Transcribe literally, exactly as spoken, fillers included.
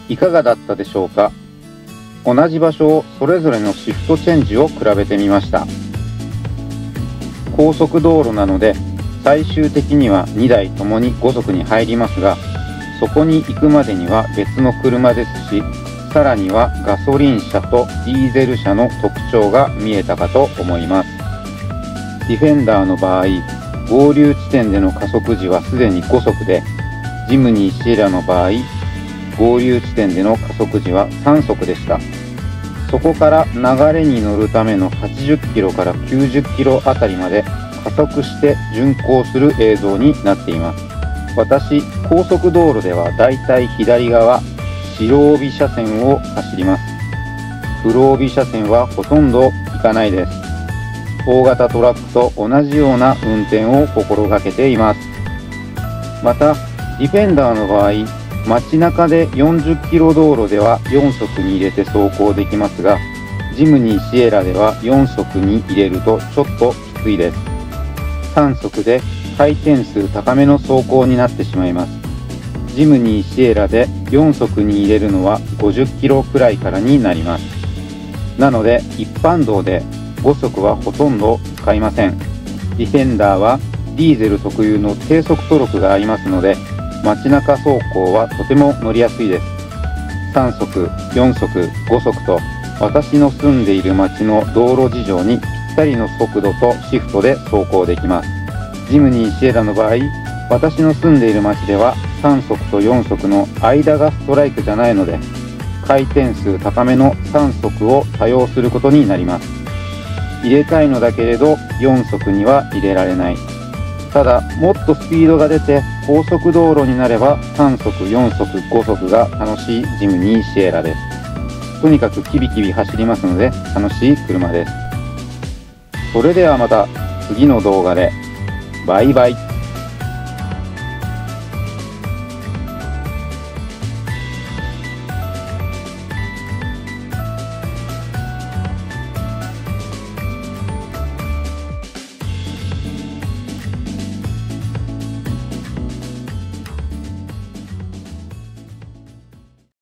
いかがだったでしょうか。同じ場所をそれぞれのシフトチェンジを比べてみました。高速道路なので最終的にはにだいともにご速に入りますが、そこに行くまでには別の車ですし、さらにはガソリン車とディーゼル車の特徴が見えたかと思います。ディフェンダーの場合、合流地点での加速時はすでにご速で、ジムニーシエラの場合、合流地点での加速時はさん速でした。そこから流れに乗るためのはちじゅっキロからきゅうじゅっキロあたりまで加速して巡航する映像になっています。私、高速道路ではだいたい左側、白帯車線を走ります。黒帯車線はほとんど行かないです。大型トラックと同じような運転を心がけています。また、ディフェンダーの場合、街中でよんじゅっキロ道路ではよん速に入れて走行できますが、ジムニーシエラではよん速に入れるとちょっときついです。さん速で回転数高めの走行になってしまいます。ジムニーシエラでよん速に入れるのはごじゅっキロくらいからになります。なので一般道でご速はほとんど使いません。ディフェンダーはディーゼル特有の低速トルクがありますので、街中走行はとても乗りやすいです。さん速、よん速、ご速と私の住んでいる街の道路事情にぴったりの速度とシフトで走行できます。ジムニーシエラの場合、私の住んでいる街ではさん速とよん速の間がストライクじゃないので、回転数高めのさん速を多用することになります。入れたいのだけれどよん速には入れられない。ただ、もっとスピードが出て高速道路になればさん速、よん速、ご速が楽しいジムニーシエラです。とにかくキビキビ走りますので楽しい車です。それではまた次の動画で。バイバイ。